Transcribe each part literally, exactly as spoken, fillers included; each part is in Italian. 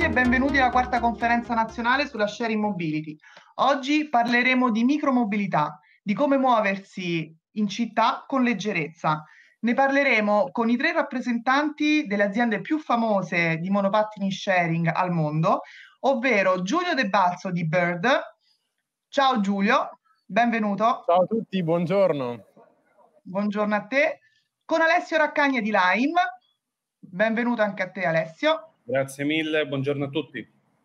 tutti e benvenuti alla quarta conferenza nazionale sulla sharing mobility. Oggi parleremo di micromobilità, di come muoversi in città con leggerezza. Ne parleremo con i tre rappresentanti delle aziende più famose di monopattini sharing al mondo, ovvero Giulio De Balzo di Bird. Ciao Giulio, benvenuto. Ciao a tutti, buongiorno. Buongiorno a te. Con Alessio Raccagna di Lime. Benvenuto anche a te Alessio. Grazie mille, buongiorno a tutti.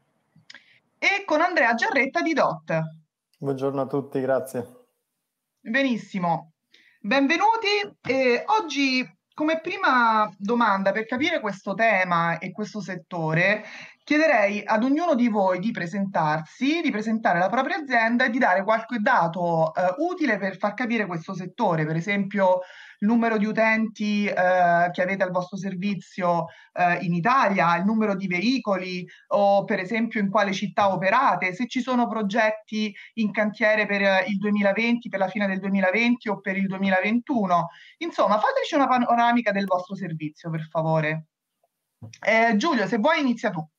E con Andrea Giarretta di D O T. Buongiorno a tutti, grazie. Benissimo, benvenuti. E oggi, come prima domanda, per capire questo tema e questo settore, chiederei ad ognuno di voi di presentarsi, di presentare la propria azienda e di dare qualche dato eh, utile per far capire questo settore, per esempio il numero di utenti eh, che avete al vostro servizio eh, in Italia, il numero di veicoli o per esempio in quale città operate, se ci sono progetti in cantiere per il duemilaventi, per la fine del duemilaventi o per il duemilaventuno. Insomma, fateci una panoramica del vostro servizio, per favore. Eh, Giulio, se vuoi inizia tu.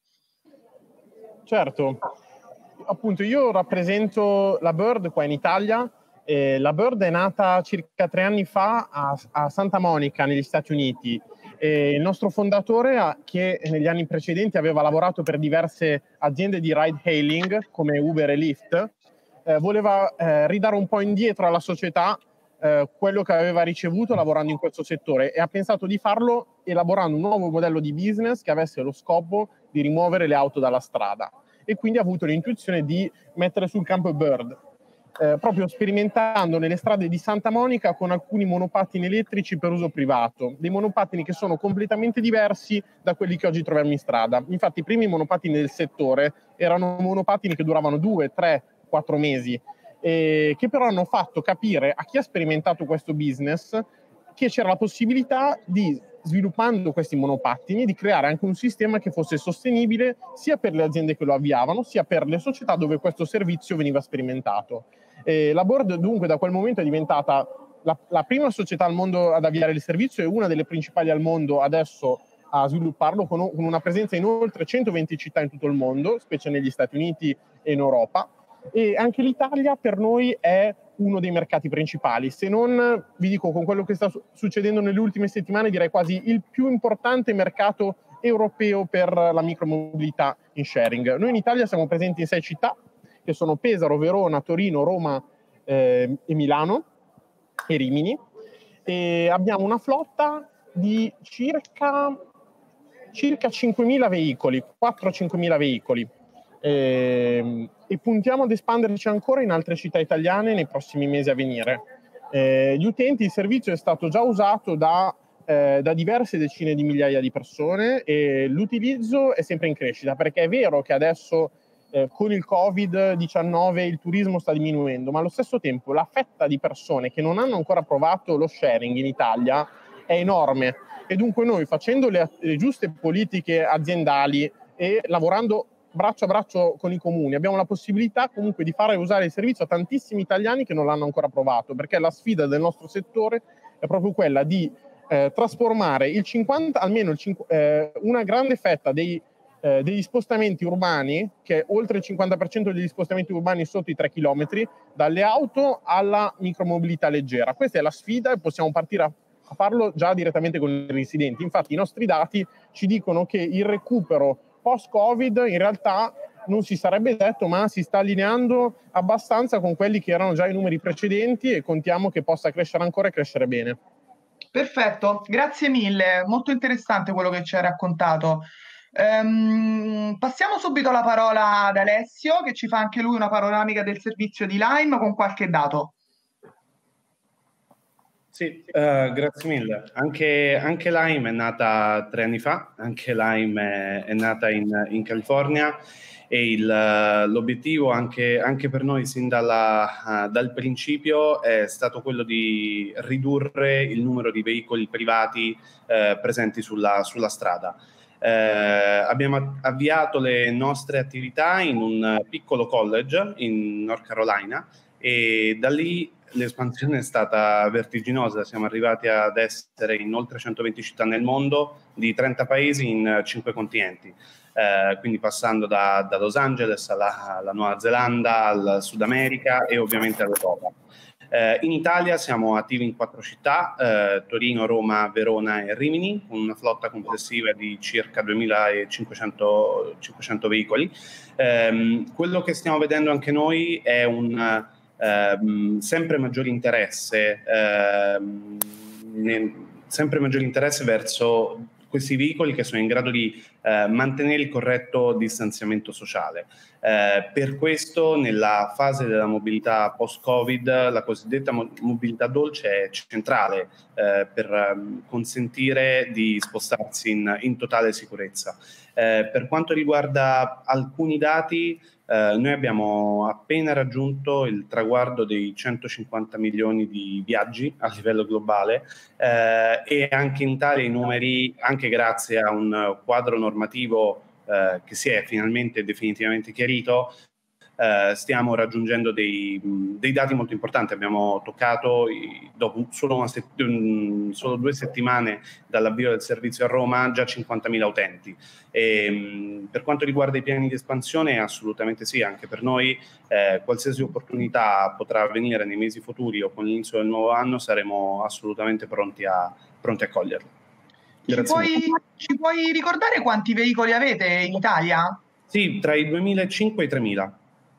Certo, appunto io rappresento la Bird qua in Italia. Eh, la Bird è nata circa tre anni fa a, a Santa Monica, negli Stati Uniti. Eh, il nostro fondatore, che negli anni precedenti aveva lavorato per diverse aziende di ride hailing come Uber e Lyft, eh, voleva eh, ridare un po' indietro alla società eh, quello che aveva ricevuto lavorando in questo settore e ha pensato di farlo elaborando un nuovo modello di business che avesse lo scopo di rimuovere le auto dalla strada, e quindi ha avuto l'intuizione di mettere sul campo Bird. Eh, proprio sperimentando nelle strade di Santa Monica con alcuni monopattini elettrici per uso privato, dei monopattini che sono completamente diversi da quelli che oggi troviamo in strada. Infatti i primi monopattini del settore erano monopattini che duravano due, tre, quattro mesi, eh, che però hanno fatto capire a chi ha sperimentato questo business che c'era la possibilità di, sviluppando questi monopattini, di creare anche un sistema che fosse sostenibile sia per le aziende che lo avviavano, sia per le società dove questo servizio veniva sperimentato. Eh, la Bird dunque da quel momento è diventata la, la prima società al mondo ad avviare il servizio e una delle principali al mondo adesso a svilupparlo, con, con una presenza in oltre centoventi città in tutto il mondo, specie negli Stati Uniti e in Europa. E anche l'Italia per noi è uno dei mercati principali, se non, vi dico, con quello che sta succedendo nelle ultime settimane, direi quasi il più importante mercato europeo per la micromobilità in sharing. Noi in Italia siamo presenti in sei città, che sono Pesaro, Verona, Torino, Roma eh, e Milano e Rimini, e abbiamo una flotta di circa, circa cinquemila veicoli, quattro cinquemila veicoli, eh, e puntiamo ad espanderci ancora in altre città italiane nei prossimi mesi a venire. Eh, gli utenti, il servizio è stato già usato da, eh, da diverse decine di migliaia di persone e l'utilizzo è sempre in crescita, perché è vero che adesso Eh, con il covid diciannove il turismo sta diminuendo, ma allo stesso tempo la fetta di persone che non hanno ancora provato lo sharing in Italia è enorme, e dunque noi, facendo le, le giuste politiche aziendali e lavorando braccio a braccio con i comuni, abbiamo la possibilità comunque di fare usare il servizio a tantissimi italiani che non l'hanno ancora provato, perché la sfida del nostro settore è proprio quella di eh, trasformare il cinquanta, almeno il cinque, eh, una grande fetta dei Eh, degli spostamenti urbani, che oltre il cinquanta per cento degli spostamenti urbani sotto i tre chilometri, dalle auto alla micromobilità leggera. Questa è la sfida e possiamo partire a, a farlo già direttamente con i residenti. Infatti i nostri dati ci dicono che il recupero post-Covid in realtà non si sarebbe detto, ma si sta allineando abbastanza con quelli che erano già i numeri precedenti, e contiamo che possa crescere ancora e crescere bene. Perfetto, grazie mille, molto interessante quello che ci hai raccontato. Um, passiamo subito la parola ad Alessio, che ci fa anche lui una panoramica del servizio di Lime con qualche dato. Sì, uh, grazie mille. Anche, anche Lime è nata tre anni fa, anche Lime è, è nata in, in California, e il, l'obiettivo anche, anche per noi sin dalla, uh, dal principio è stato quello di ridurre il numero di veicoli privati uh, presenti sulla, sulla strada. Eh, abbiamo avviato le nostre attività in un piccolo college in North Carolina, e da lì l'espansione è stata vertiginosa, siamo arrivati ad essere in oltre centoventi città nel mondo, di trenta paesi in cinque continenti, eh, quindi passando da, da Los Angeles alla, alla Nuova Zelanda, al Sud America e ovviamente all'Europa. Eh, in Italia siamo attivi in quattro città, eh, Torino, Roma, Verona e Rimini, con una flotta complessiva di circa duemilacinquecento veicoli. Eh, quello che stiamo vedendo anche noi è un eh, sempre maggiore interesse, eh, ne, sempre maggiore interesse verso questi veicoli che sono in grado di eh, mantenere il corretto distanziamento sociale. Eh, per questo nella fase della mobilità post-Covid la cosiddetta mo- mobilità dolce è centrale eh, per um, consentire di spostarsi in, in totale sicurezza. Eh, per quanto riguarda alcuni dati, eh, noi abbiamo appena raggiunto il traguardo dei centocinquanta milioni di viaggi a livello globale eh, e anche in Italia i numeri, anche grazie a un quadro normativo eh, che si è finalmente definitivamente chiarito, eh, stiamo raggiungendo dei, dei dati molto importanti. Abbiamo toccato, i, dopo solo, una set, um, solo due settimane dall'avvio del servizio a Roma, già cinquantamila utenti. E, um, per quanto riguarda i piani di espansione, assolutamente sì, anche per noi eh, qualsiasi opportunità potrà avvenire nei mesi futuri o con l'inizio del nuovo anno, saremo assolutamente pronti a, pronti a coglierlo. Ci puoi, ci puoi ricordare quanti veicoli avete in Italia? Sì, tra i duemilacinque e i tremila.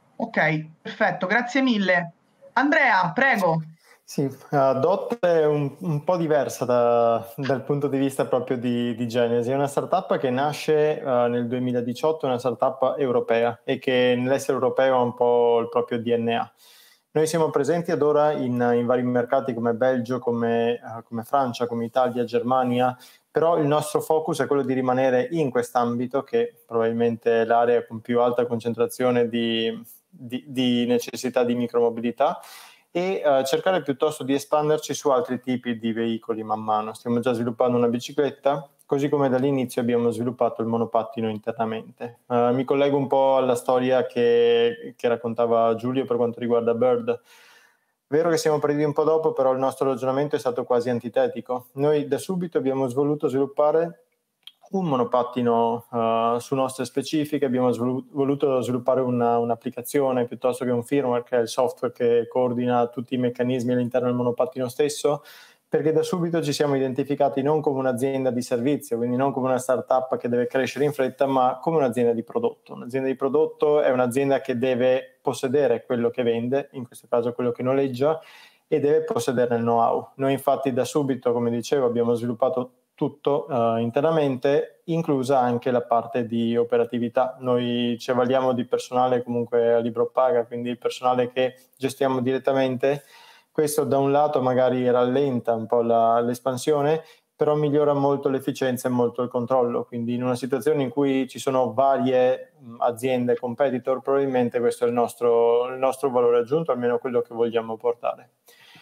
Ok, perfetto, grazie mille. Andrea, prego. Sì, uh, D O T è un, un po' diversa da, dal punto di vista proprio di, di genesi. È una startup che nasce uh, nel duemiladiciotto, è una startup europea e che nell'essere europeo ha un po' il proprio D N A. Noi siamo presenti ad ora in, in vari mercati come Belgio, come, uh, come Francia, come Italia, Germania, però il nostro focus è quello di rimanere in quest'ambito, che probabilmente è l'area con più alta concentrazione di, di, di necessità di micromobilità, e uh, cercare piuttosto di espanderci su altri tipi di veicoli man mano. Stiamo già sviluppando una bicicletta, così come dall'inizio abbiamo sviluppato il monopattino internamente. Uh, mi collego un po' alla storia che, che raccontava Giulio per quanto riguarda Bird. Vero che siamo partiti un po' dopo, però il nostro ragionamento è stato quasi antitetico. Noi da subito abbiamo voluto sviluppare un monopattino uh, su nostre specifiche, abbiamo svolu- voluto sviluppare una, un'applicazione piuttosto che un firmware, che è il software che coordina tutti i meccanismi all'interno del monopattino stesso, perché da subito ci siamo identificati non come un'azienda di servizio, quindi non come una startup che deve crescere in fretta, ma come un'azienda di prodotto. Un'azienda di prodotto è un'azienda che deve possedere quello che vende, in questo caso quello che noleggia, e deve possedere il know-how. Noi infatti da subito, come dicevo, abbiamo sviluppato tutto uh, internamente, inclusa anche la parte di operatività. Noi ci avvaliamo di personale comunque a libro paga, quindi il personale che gestiamo direttamente. Questo da un lato magari rallenta un po' la, l'espansione, però migliora molto l'efficienza e molto il controllo. Quindi in una situazione in cui ci sono varie mh, aziende competitor, probabilmente questo è il nostro, il nostro valore aggiunto, almeno quello che vogliamo portare.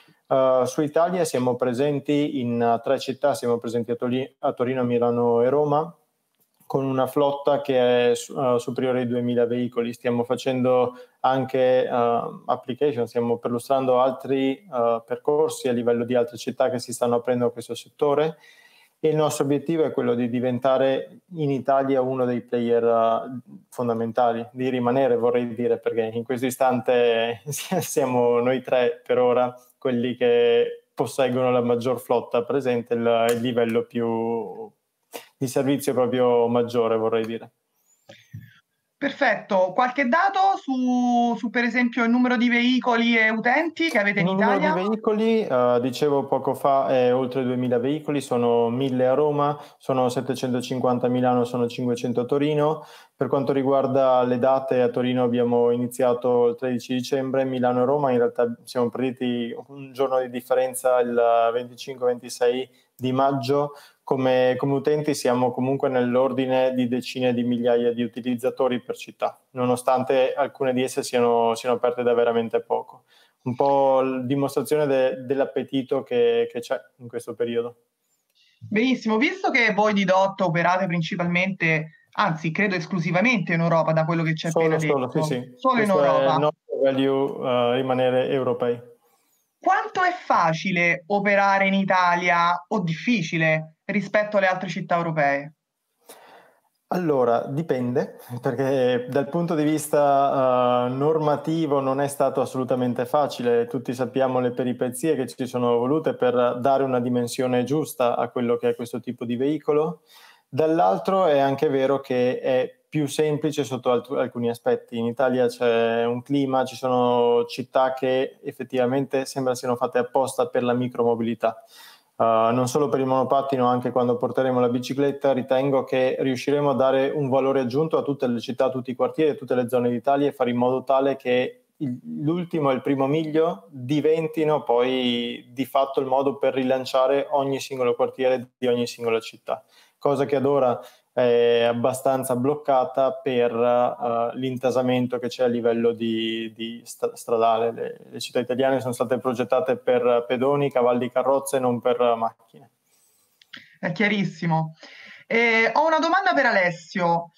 Uh, su Italia siamo presenti in uh, tre città, siamo presenti a, Toli- a Torino, Milano e Roma, con una flotta che è uh, superiore ai duemila veicoli. Stiamo facendo anche uh, application, stiamo perlustrando altri uh, percorsi a livello di altre città che si stanno aprendo a questo settore, e il nostro obiettivo è quello di diventare in Italia uno dei player uh, fondamentali, di rimanere, vorrei dire, perché in questo istante siamo noi tre per ora quelli che posseggono la maggior flotta presente, il, il livello più di servizio proprio maggiore, vorrei dire. Perfetto, qualche dato su, su per esempio il numero di veicoli e utenti che avete in Il Italia? numero di veicoli, uh, dicevo poco fa, è oltre duemila veicoli, sono mille a Roma, sono settecentocinquanta a Milano, sono cinquecento a Torino. Per quanto riguarda le date, a Torino abbiamo iniziato il tredici dicembre, Milano e Roma in realtà siamo partiti un giorno di differenza, il venticinque ventisei di maggio. Come, come utenti siamo comunque nell'ordine di decine di migliaia di utilizzatori per città, nonostante alcune di esse siano, siano aperte da veramente poco. Un po' la dimostrazione de, dell'appetito che, che c'è in questo periodo. Benissimo, visto che voi di D O T operate principalmente, anzi credo esclusivamente in Europa, da quello che ci hai Solo, appena solo, detto, sì, sì. solo in Questo è il Europa. nostro value, uh, rimanere europei. quanto è facile operare in Italia o difficile rispetto alle altre città europee? Allora, dipende, perché dal punto di vista uh, normativo non è stato assolutamente facile. Tutti sappiamo le peripezie che ci sono volute per dare una dimensione giusta a quello che è questo tipo di veicolo. Dall'altro è anche vero che è più semplice sotto alt- alcuni aspetti. In Italia c'è un clima, ci sono città che effettivamente sembra siano fatte apposta per la micromobilità. Uh, non solo per il monopattino, anche quando porteremo la bicicletta, ritengo che riusciremo a dare un valore aggiunto a tutte le città, a tutti i quartieri, a tutte le zone d'Italia e fare in modo tale che il, l'ultimo e il primo miglio diventino poi di fatto il modo per rilanciare ogni singolo quartiere di ogni singola città, cosa che ad ora è abbastanza bloccata per uh, l'intasamento che c'è a livello di, di st- stradale. Le, le città italiane sono state progettate per pedoni, cavalli, carrozze, non per macchine. È chiarissimo. Eh, ho una domanda per Alessio.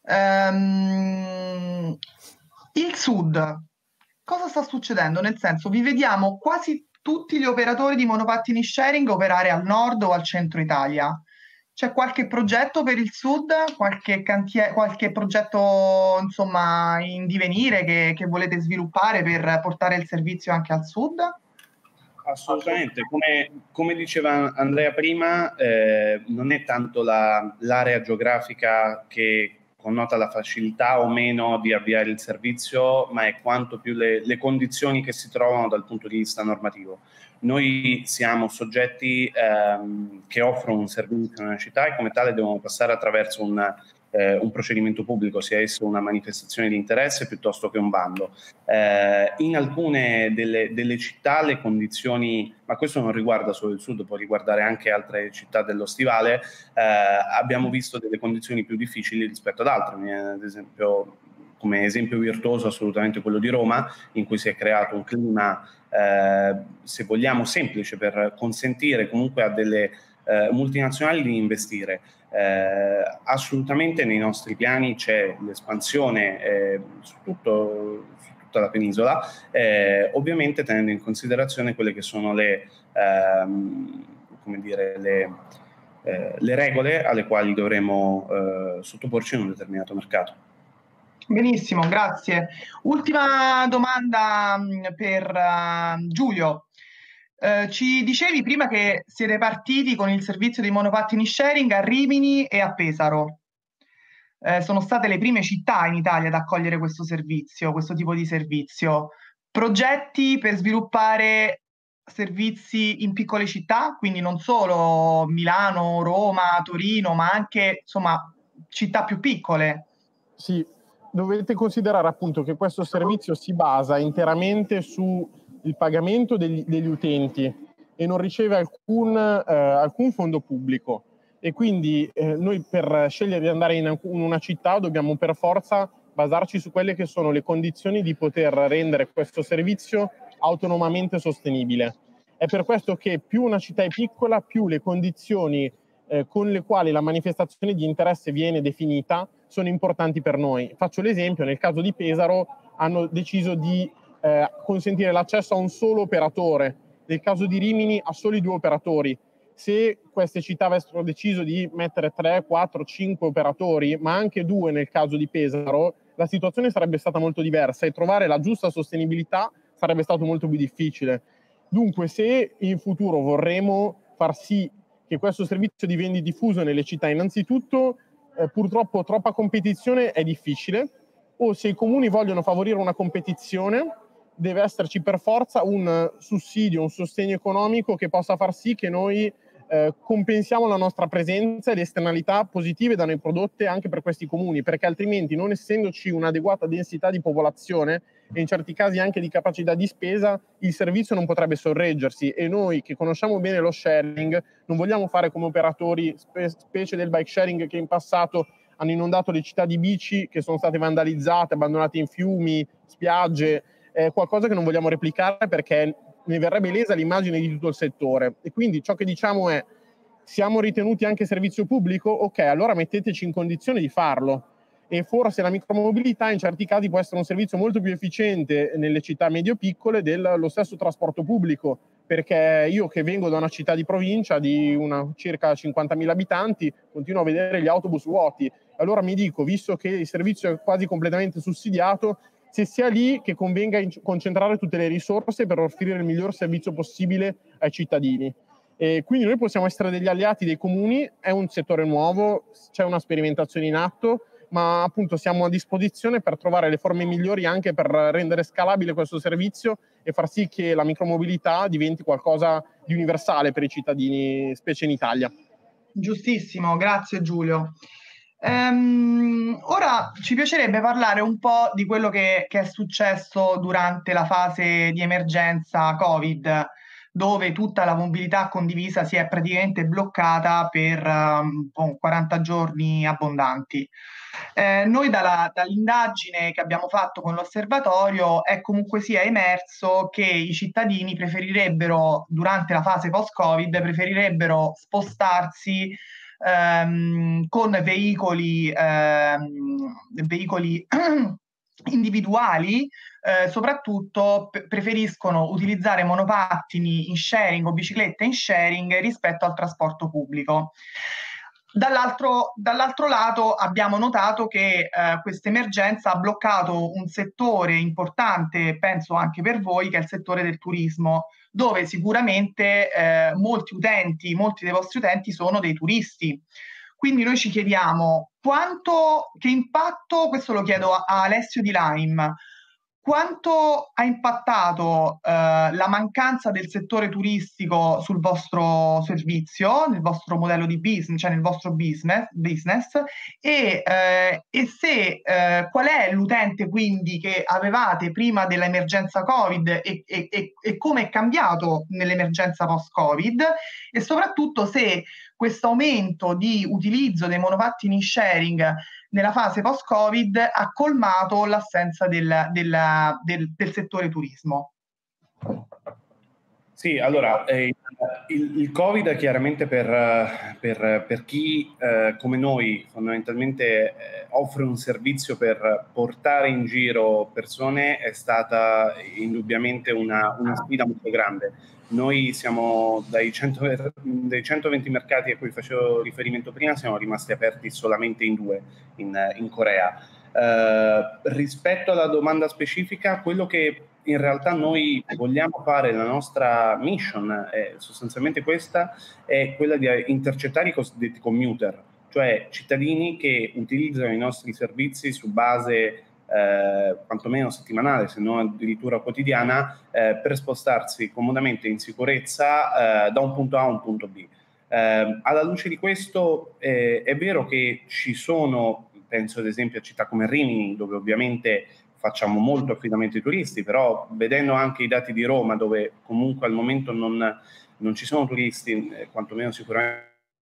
Ehm, il Sud, cosa sta succedendo? Nel senso, vi vediamo quasi tutti gli operatori di monopattini sharing operare al nord o al centro Italia. C'è qualche progetto per il Sud? Qualche cantiere, qualche progetto, insomma, in divenire che, che volete sviluppare per portare il servizio anche al Sud? Assolutamente, come, come diceva Andrea prima, eh, non è tanto la, l'area geografica che connota la facilità o meno di avviare il servizio, ma è quanto più le, le condizioni che si trovano dal punto di vista normativo. Noi siamo soggetti ehm, che offrono un servizio in una città e come tale devono passare attraverso un, eh, un procedimento pubblico, sia esso una manifestazione di interesse piuttosto che un bando. Eh, in alcune delle, delle città le condizioni, ma questo non riguarda solo il Sud, può riguardare anche altre città dello Stivale, eh, abbiamo visto delle condizioni più difficili rispetto ad altre, ad esempio come esempio virtuoso assolutamente quello di Roma, in cui si è creato un clima, eh, se vogliamo, semplice per consentire comunque a delle eh, multinazionali di investire. Eh, assolutamente nei nostri piani c'è l'espansione eh, su, tutto, su tutta la penisola, eh, ovviamente tenendo in considerazione quelle che sono le, ehm, come dire, le, eh, le regole alle quali dovremo eh, sottoporci in un determinato mercato. Benissimo, grazie. Ultima domanda mh, per uh, Giulio. Eh, ci dicevi prima che siete partiti con il servizio di monopattini sharing a Rimini e a Pesaro. Eh, sono state le prime città in Italia ad accogliere questo servizio, questo tipo di servizio. Progetti per sviluppare servizi in piccole città, quindi non solo Milano, Roma, Torino, ma anche insomma città più piccole. Sì, dovete considerare appunto che questo servizio si basa interamente sul pagamento degli, degli utenti e non riceve alcun, eh, alcun fondo pubblico. E quindi eh, noi per scegliere di andare in, in una città dobbiamo per forza basarci su quelle che sono le condizioni di poter rendere questo servizio autonomamente sostenibile. È per questo che più una città è piccola, più le condizioni eh, con le quali la manifestazione di interesse viene definita sono importanti per noi. Faccio l'esempio, nel caso di Pesaro hanno deciso di eh, consentire l'accesso a un solo operatore, nel caso di Rimini a soli due operatori. Se queste città avessero deciso di mettere tre, quattro, cinque operatori, ma anche due nel caso di Pesaro, la situazione sarebbe stata molto diversa e trovare la giusta sostenibilità sarebbe stato molto più difficile. Dunque, se in futuro vorremmo far sì che questo servizio diventi diffuso nelle città, innanzitutto eh, purtroppo troppa competizione è difficile, o se i comuni vogliono favorire una competizione deve esserci per forza un sussidio, un sostegno economico che possa far sì che noi eh, compensiamo la nostra presenza e le esternalità positive da noi prodotte anche per questi comuni, perché altrimenti, non essendoci un'adeguata densità di popolazione e in certi casi anche di capacità di spesa, il servizio non potrebbe sorreggersi. E noi che conosciamo bene lo sharing non vogliamo fare come operatori, spe- specie del bike sharing, che in passato hanno inondato le città di bici che sono state vandalizzate, abbandonate in fiumi, spiagge. È qualcosa che non vogliamo replicare perché ne verrebbe lesa l'immagine di tutto il settore. E quindi ciò che diciamo è: siamo ritenuti anche servizio pubblico? Ok, allora metteteci in condizione di farlo. e forse la micromobilità in certi casi può essere un servizio molto più efficiente nelle città medio-piccole dello stesso trasporto pubblico, perché io che vengo da una città di provincia di una circa cinquantamila abitanti continuo a vedere gli autobus vuoti. Allora mi dico, visto che il servizio è quasi completamente sussidiato, se sia lì che convenga concentrare tutte le risorse per offrire il miglior servizio possibile ai cittadini. E quindi noi possiamo essere degli alleati dei comuni, è un settore nuovo, c'è una sperimentazione in atto, ma appunto siamo a disposizione per trovare le forme migliori anche per rendere scalabile questo servizio e far sì che la micromobilità diventi qualcosa di universale per i cittadini, specie in Italia. Giustissimo, grazie Giulio. Ehm, ora ci piacerebbe parlare un po' di quello che, che è successo durante la fase di emergenza Covid, dove tutta la mobilità condivisa si è praticamente bloccata per um, quaranta giorni abbondanti. Eh, noi dalla, dall'indagine che abbiamo fatto con l'osservatorio è comunque sia emerso che i cittadini preferirebbero, durante la fase post-Covid, preferirebbero spostarsi ehm, con veicoli, ehm, veicoli individuali, eh, soprattutto p- preferiscono utilizzare monopattini in sharing o biciclette in sharing rispetto al trasporto pubblico. Dall'altro, dall'altro lato abbiamo notato che eh, questa emergenza ha bloccato un settore importante, penso anche per voi, che è il settore del turismo, dove sicuramente eh, molti utenti, molti dei vostri utenti sono dei turisti. Quindi noi ci chiediamo quanto, che impatto, questo lo chiedo a, a Alessio Di Lime, quanto ha impattato eh, la mancanza del settore turistico sul vostro servizio, nel vostro modello di business, cioè nel vostro business, business e, eh, e se eh, qual è l'utente quindi che avevate prima dell'emergenza Covid e, e, e, e come è cambiato nell'emergenza post-Covid e soprattutto se questo aumento di utilizzo dei monopattini in sharing nella fase post-Covid ha colmato l'assenza del, del, del, del settore turismo. Sì, allora, eh, il, il Covid chiaramente per, per, per chi eh, come noi fondamentalmente eh, offre un servizio per portare in giro persone è stata indubbiamente una, una sfida molto grande. Noi siamo dai, cento, dai centoventi mercati a cui facevo riferimento prima, siamo rimasti aperti solamente in due, in, in Corea. Eh, rispetto alla domanda specifica, quello che in realtà noi vogliamo fare, la nostra mission è sostanzialmente questa, è quella di intercettare i cosiddetti commuter, cioè cittadini che utilizzano i nostri servizi su base eh, quantomeno settimanale, se non addirittura quotidiana, eh, per spostarsi comodamente in sicurezza eh, da un punto A a un punto B. Eh, alla luce di questo eh, è vero che ci sono, penso ad esempio a città come Rimini, dove ovviamente facciamo molto affidamento ai turisti, però vedendo anche i dati di Roma, dove comunque al momento non, non ci sono turisti, eh, quantomeno sicuramente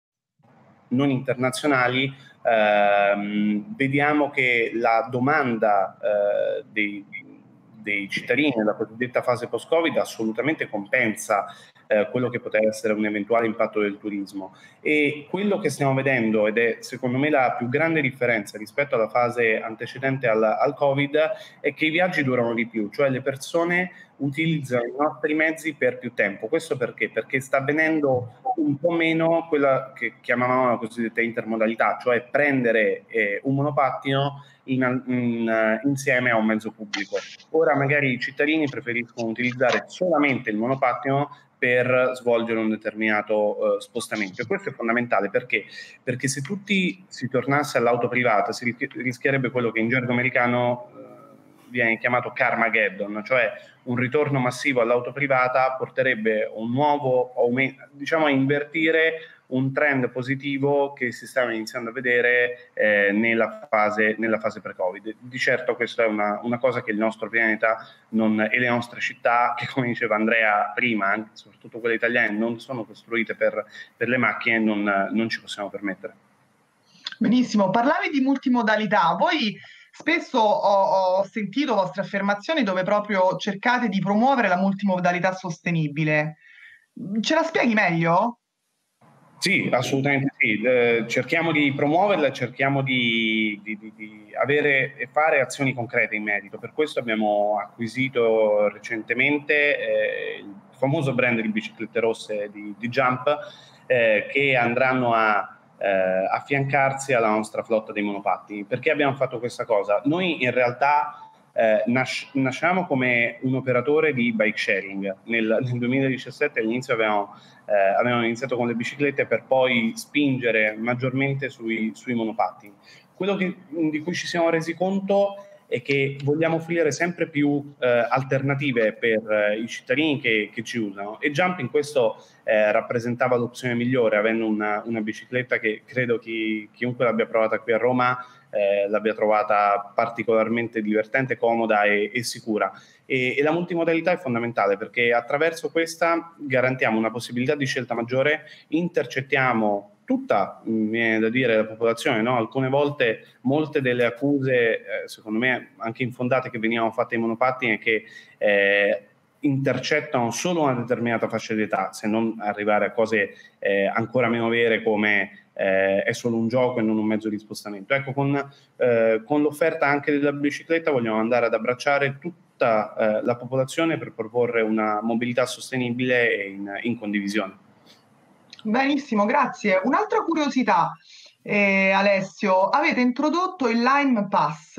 non internazionali, ehm, vediamo che la domanda eh, dei, dei cittadini nella cosiddetta fase post-Covid assolutamente compensa eh, quello che poteva essere un eventuale impatto del turismo. E quello che stiamo vedendo, ed è secondo me la più grande differenza rispetto alla fase antecedente al, al Covid, è che i viaggi durano di più, cioè le persone utilizzano i nostri mezzi per più tempo. Questo perché? Perché sta avvenendo un po' meno quella che chiamavamo la cosiddetta intermodalità, cioè prendere eh, un monopattino in, in, insieme a un mezzo pubblico. Ora magari i cittadini preferiscono utilizzare solamente il monopattino per svolgere un determinato uh, spostamento. E questo è fondamentale perché? Perché se tutti si tornasse all'auto privata si rischierebbe quello che in gergo americano uh, viene chiamato Carmageddon, cioè un ritorno massivo all'auto privata porterebbe un nuovo aumento, diciamo a invertire un trend positivo che si stava iniziando a vedere eh, nella fase, nella fase pre-Covid. Di certo questa è una, una cosa che il nostro pianeta non, e le nostre città, che come diceva Andrea prima, anche, soprattutto quelle italiane, non sono costruite per, per le macchine, non, non ci possiamo permettere. Benissimo, parlavi di multimodalità. Voi spesso ho, ho sentito vostre affermazioni dove proprio cercate di promuovere la multimodalità sostenibile. Ce la spieghi meglio? Sì, assolutamente sì. Eh, cerchiamo di promuoverla, cerchiamo di, di, di, di avere e fare azioni concrete in merito. Per questo abbiamo acquisito recentemente eh, il famoso brand di biciclette rosse di, di Jump, eh, che andranno a eh, affiancarsi alla nostra flotta dei monopattini. Perché abbiamo fatto questa cosa? Noi in realtà Eh, nas- nasciamo come un operatore di bike sharing. Nel, nel duemiladiciassette all'inizio avevamo, eh, avevamo iniziato con le biciclette per poi spingere maggiormente sui, sui monopattini. Quello che, di cui ci siamo resi conto è che vogliamo offrire sempre più eh, alternative per eh, i cittadini che, che ci usano, e Jump in questo eh, rappresentava l'opzione migliore, avendo una, una bicicletta che credo chi, chiunque l'abbia provata qui a Roma Eh, l'abbia trovata particolarmente divertente, comoda e, e sicura. E, e la multimodalità è fondamentale, perché attraverso questa garantiamo una possibilità di scelta maggiore, intercettiamo tutta, mi viene da dire, la popolazione, no? Alcune volte molte delle accuse, eh, secondo me anche infondate, che venivano fatte ai monopattini è che eh, intercettano solo una determinata fascia di età, se non arrivare a cose eh, ancora meno vere come eh, è solo un gioco e non un mezzo di spostamento. Ecco, con, eh, con l'offerta anche della bicicletta vogliamo andare ad abbracciare tutta eh, la popolazione per proporre una mobilità sostenibile e in, in condivisione. Benissimo, grazie. Un'altra curiosità, eh, Alessio, avete introdotto il Lime Pass.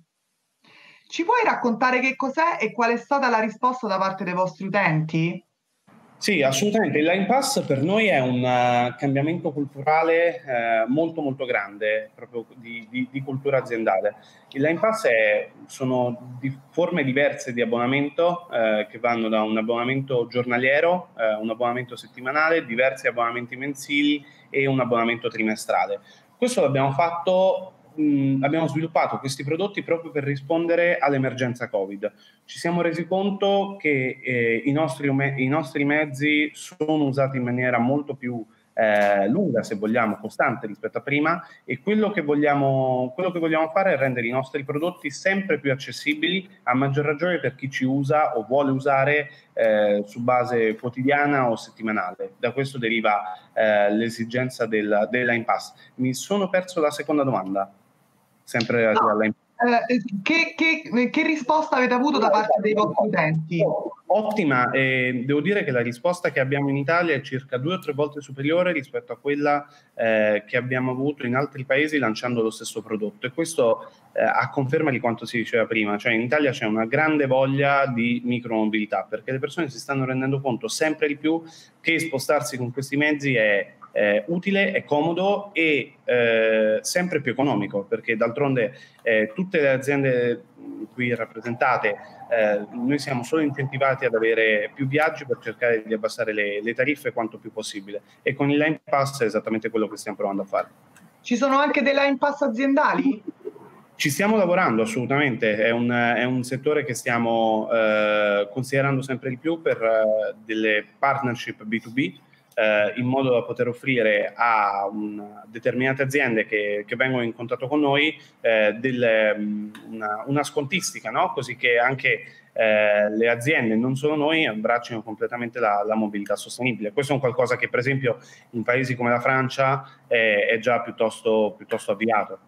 Ci puoi raccontare che cos'è e qual è stata la risposta da parte dei vostri utenti? Sì, assolutamente. Il Line Pass per noi è un uh, cambiamento culturale eh, molto molto grande, proprio di, di, di cultura aziendale. Il Line Pass è, sono di forme diverse di abbonamento eh, che vanno da un abbonamento giornaliero, eh, un abbonamento settimanale, diversi abbonamenti mensili e un abbonamento trimestrale. Questo l'abbiamo fatto. Mh, abbiamo sviluppato questi prodotti proprio per rispondere all'emergenza Covid. Ci siamo resi conto che eh, i, nostri, i nostri mezzi sono usati in maniera molto più eh, lunga, se vogliamo, costante rispetto a prima, e quello che, vogliamo, quello che vogliamo fare è rendere i nostri prodotti sempre più accessibili, a maggior ragione per chi ci usa o vuole usare eh, su base quotidiana o settimanale. Da questo deriva eh, l'esigenza del, del Line Pass. Mi sono perso la seconda domanda. Sempre relativa no, alla... eh, che, che, che risposta avete avuto da parte dei vostri utenti? Ottima, eh, devo dire che la risposta che abbiamo in Italia è circa due o tre volte superiore rispetto a quella eh, che abbiamo avuto in altri paesi lanciando lo stesso prodotto, e questo eh, a conferma di quanto si diceva prima, cioè in Italia c'è una grande voglia di micromobilità, perché le persone si stanno rendendo conto sempre di più che spostarsi con questi mezzi è Eh, utile, è comodo e eh, sempre più economico, perché d'altronde eh, tutte le aziende qui rappresentate, eh, noi siamo solo incentivati ad avere più viaggi per cercare di abbassare le, le tariffe quanto più possibile, e con il Line Pass è esattamente quello che stiamo provando a fare. Ci sono anche dei Line Pass aziendali? Ci stiamo lavorando assolutamente, è un, è un settore che stiamo eh, considerando sempre di più per eh, delle partnership B due B, Eh, in modo da poter offrire a un, determinate aziende che, che vengono in contatto con noi eh, delle, una, una scontistica, no? Così che anche eh, le aziende, non solo noi, abbraccino completamente la, la mobilità sostenibile. Questo è un qualcosa che per esempio in paesi come la Francia è, è già piuttosto, piuttosto avviato.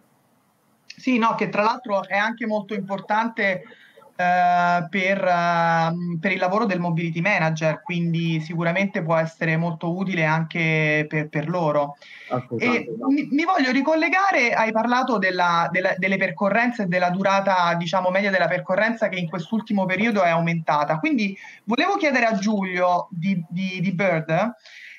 Sì, no, che tra l'altro è anche molto importante Uh, per, uh, per il lavoro del mobility manager, quindi sicuramente può essere molto utile anche per, per loro. E mi, mi voglio ricollegare, hai parlato della, della, delle percorrenze e della durata, diciamo, media della percorrenza, che in quest'ultimo periodo è aumentata. Quindi volevo chiedere a Giulio di, di, di Bird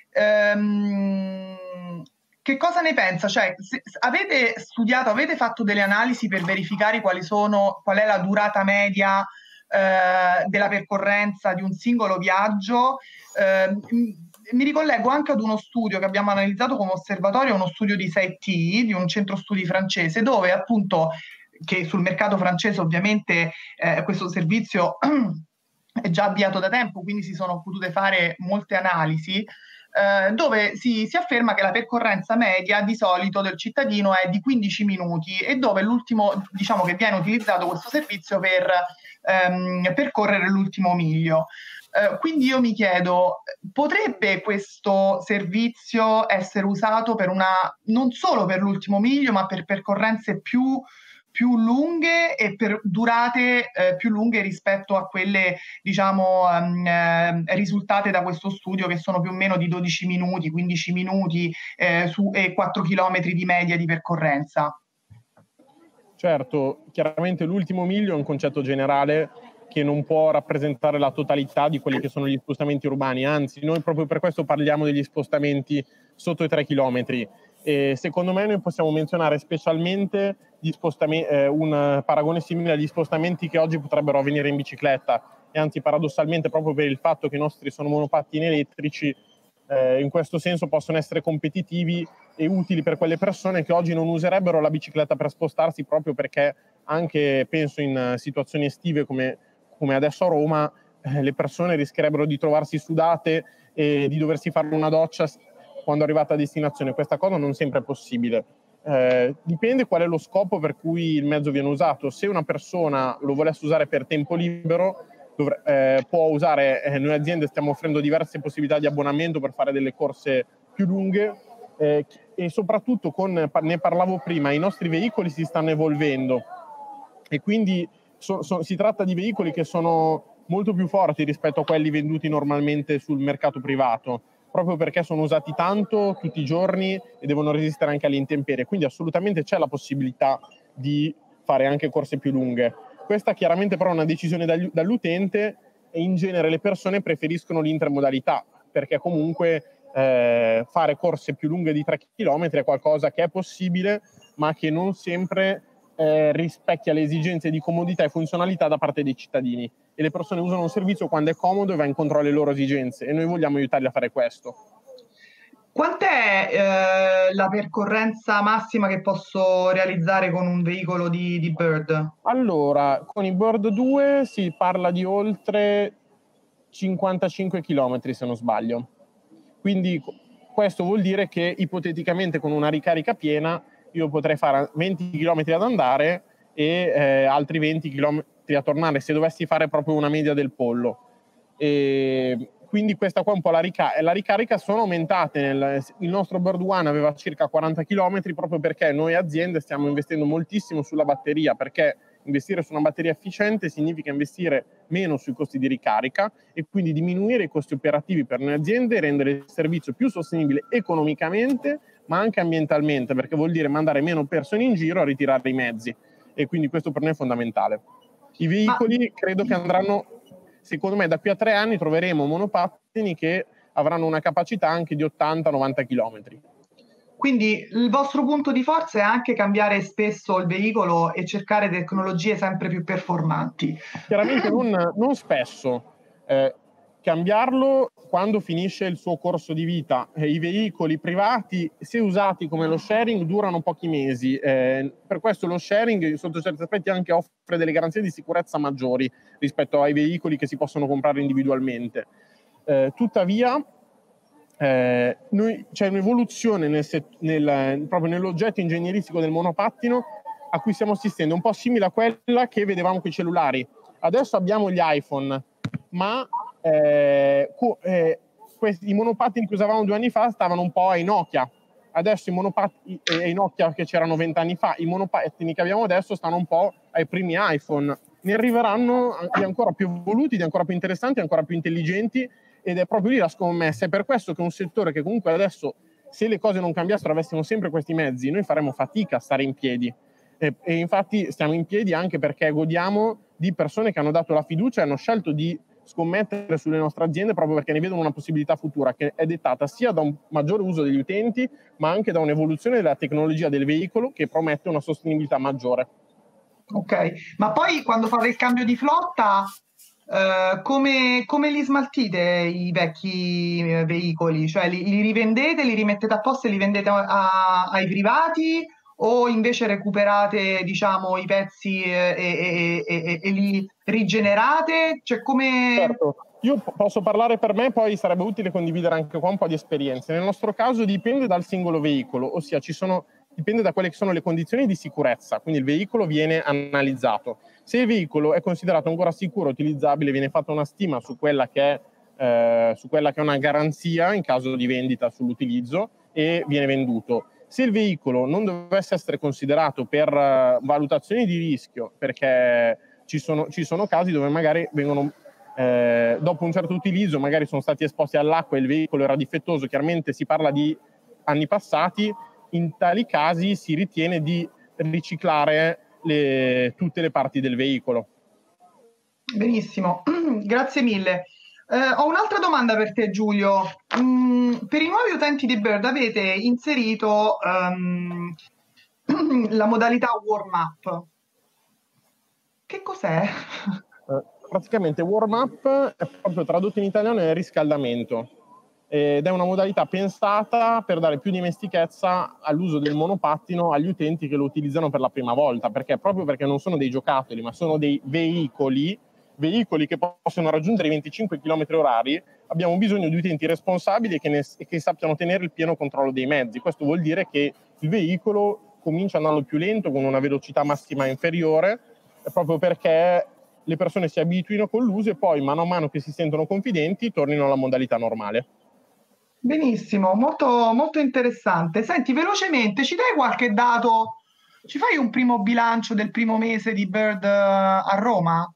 um, che cosa ne pensa? Cioè, se, avete studiato, avete fatto delle analisi per verificare quali sono, qual è la durata media eh, della percorrenza di un singolo viaggio? Eh, mi ricollego anche ad uno studio che abbiamo analizzato come osservatorio, uno studio di S E T, di un centro studi francese, dove appunto, che sul mercato francese ovviamente eh, questo servizio è già avviato da tempo, quindi si sono potute fare molte analisi, Uh, dove si, si afferma che la percorrenza media di solito del cittadino è di quindici minuti, e dove l'ultimo, diciamo che viene utilizzato questo servizio per um, percorrere l'ultimo miglio. Eh, quindi io mi chiedo, potrebbe questo servizio essere usato per una, non solo per l'ultimo miglio, ma per percorrenze più, più lunghe e per durate eh, più lunghe rispetto a quelle, diciamo, ehm, eh, risultate da questo studio, che sono più o meno di dodici minuti, quindici minuti eh, su, e quattro chilometri di media di percorrenza? Certo, chiaramente l'ultimo miglio è un concetto generale che non può rappresentare la totalità di quelli che sono gli spostamenti urbani, anzi noi proprio per questo parliamo degli spostamenti sotto i tre chilometri. E secondo me noi possiamo menzionare specialmente gli spostamenti, eh, un paragone simile agli spostamenti che oggi potrebbero avvenire in bicicletta, e anzi paradossalmente proprio per il fatto che i nostri sono monopattini elettrici, eh, in questo senso possono essere competitivi e utili per quelle persone che oggi non userebbero la bicicletta per spostarsi, proprio perché anche penso in situazioni estive come, come adesso a Roma, eh, le persone rischierebbero di trovarsi sudate e di doversi fare una doccia quando arrivata a destinazione. Questa cosa non sempre è possibile. Eh, dipende qual è lo scopo per cui il mezzo viene usato. Se una persona lo volesse usare per tempo libero, dovre- eh, può usare, eh, noi aziende stiamo offrendo diverse possibilità di abbonamento per fare delle corse più lunghe, eh, e soprattutto, con, ne parlavo prima, i nostri veicoli si stanno evolvendo e quindi so, so, si tratta di veicoli che sono molto più forti rispetto a quelli venduti normalmente sul mercato privato, proprio perché sono usati tanto tutti i giorni e devono resistere anche alle intemperie, quindi assolutamente c'è la possibilità di fare anche corse più lunghe. Questa chiaramente però è una decisione dall'utente, e in genere le persone preferiscono l'intermodalità, perché comunque eh, fare corse più lunghe di tre chilometri è qualcosa che è possibile, ma che non sempre eh, rispecchia le esigenze di comodità e funzionalità da parte dei cittadini, e le persone usano un servizio quando è comodo e va incontro alle loro esigenze, e noi vogliamo aiutarli a fare questo. Quant'è eh, la percorrenza massima che posso realizzare con un veicolo di, di Bird? Allora, con i Bird due si parla di oltre cinquantacinque chilometri, se non sbaglio. Quindi questo vuol dire che ipoteticamente con una ricarica piena io potrei fare venti chilometri ad andare e eh, altri venti chilometri a tornare, se dovessi fare proprio una media del pollo. E quindi questa qua è un po' la ricarica. La ricarica sono aumentate. Nel, il nostro Bird One aveva circa quaranta chilometri, proprio perché noi aziende stiamo investendo moltissimo sulla batteria, perché investire su una batteria efficiente significa investire meno sui costi di ricarica e quindi diminuire i costi operativi per le aziende e rendere il servizio più sostenibile economicamente, ma anche ambientalmente, perché vuol dire mandare meno persone in giro a ritirare i mezzi, e quindi questo per noi è fondamentale. I veicoli ma... credo che andranno, secondo me da qui a tre anni troveremo monopattini che avranno una capacità anche di ottanta novanta chilometri. Quindi il vostro punto di forza è anche cambiare spesso il veicolo e cercare tecnologie sempre più performanti. Chiaramente non, non spesso, eh, cambiarlo quando finisce il suo corso di vita. Eh, I veicoli privati, se usati come lo sharing, durano pochi mesi. Eh, per questo lo sharing, sotto certi aspetti, anche offre delle garanzie di sicurezza maggiori rispetto ai veicoli che si possono comprare individualmente. Eh, tuttavia, Eh, noi, c'è un'evoluzione nel, nel, proprio nell'oggetto ingegneristico del monopattino a cui stiamo assistendo, un po' simile a quella che vedevamo con i cellulari. Adesso abbiamo gli iPhone, ma eh, eh, questi, i monopattini che usavamo due anni fa stavano un po' ai Nokia. Adesso i monopattini, eh, i Nokia che c'erano vent'anni fa, i monopattini che abbiamo adesso stanno un po' ai primi iPhone. Ne arriveranno di ancora più evoluti, di ancora più interessanti, ancora più intelligenti, ed è proprio lì la scommessa. È per questo che un settore che comunque adesso, se le cose non cambiassero, avessimo sempre questi mezzi, noi faremo fatica a stare in piedi, e, e infatti stiamo in piedi anche perché godiamo di persone che hanno dato la fiducia e hanno scelto di scommettere sulle nostre aziende, proprio perché ne vedono una possibilità futura che è dettata sia da un maggiore uso degli utenti, ma anche da un'evoluzione della tecnologia del veicolo che promette una sostenibilità maggiore. Ok, ma poi quando fate il cambio di flotta, Uh, come, come li smaltite i vecchi uh, veicoli? Cioè li, li rivendete, li rimettete a posto e li vendete a, a, ai privati, o invece recuperate, diciamo, i pezzi e, e, e, e li rigenerate? Cioè come... Certo, io posso parlare per me, poi sarebbe utile condividere anche qua un po' di esperienze. Nel nostro caso dipende dal singolo veicolo, ossia ci sono dipende da quelle che sono le condizioni di sicurezza, quindi il veicolo viene analizzato. Se il veicolo è considerato ancora sicuro, utilizzabile, viene fatta una stima su quella che è, eh, su quella che è una garanzia in caso di vendita sull'utilizzo e viene venduto. Se il veicolo non dovesse essere considerato per uh, valutazioni di rischio, perché ci sono, ci sono casi dove magari vengono, eh, dopo un certo utilizzo, magari sono stati esposti all'acqua e il veicolo era difettoso, chiaramente si parla di anni passati, in tali casi si ritiene di riciclare le, tutte le parti del veicolo. Benissimo, grazie mille. Eh, ho un'altra domanda per te, Giulio. Mm, per i nuovi utenti di Bird avete inserito um, la modalità warm-up. Che cos'è? Eh, praticamente warm-up è proprio tradotto in italiano è riscaldamento ed è una modalità pensata per dare più dimestichezza all'uso del monopattino agli utenti che lo utilizzano per la prima volta, perché proprio perché non sono dei giocattoli ma sono dei veicoli veicoli che possono raggiungere i venticinque chilometri orari, abbiamo bisogno di utenti responsabili e che, ne, che sappiano tenere il pieno controllo dei mezzi. Questo vuol dire che il veicolo comincia andando più lento con una velocità massima inferiore, proprio perché le persone si abituino con l'uso e poi mano a mano che si sentono confidenti tornino alla modalità normale. Benissimo, molto, molto interessante. Senti, velocemente, ci dai qualche dato? Ci fai un primo bilancio del primo mese di Bird a Roma?